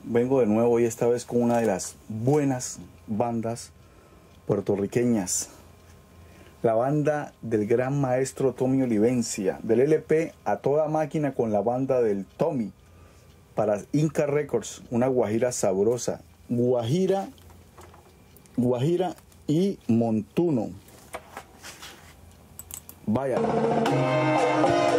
vengo de nuevo y esta vez con una de las buenas bandas puertorriqueñas. La banda del gran maestro Tommy Olivencia, del LP A Toda Máquina con la banda del Tommy, para Inca Records, una guajira sabrosa. Guajira y montuno. Vaya.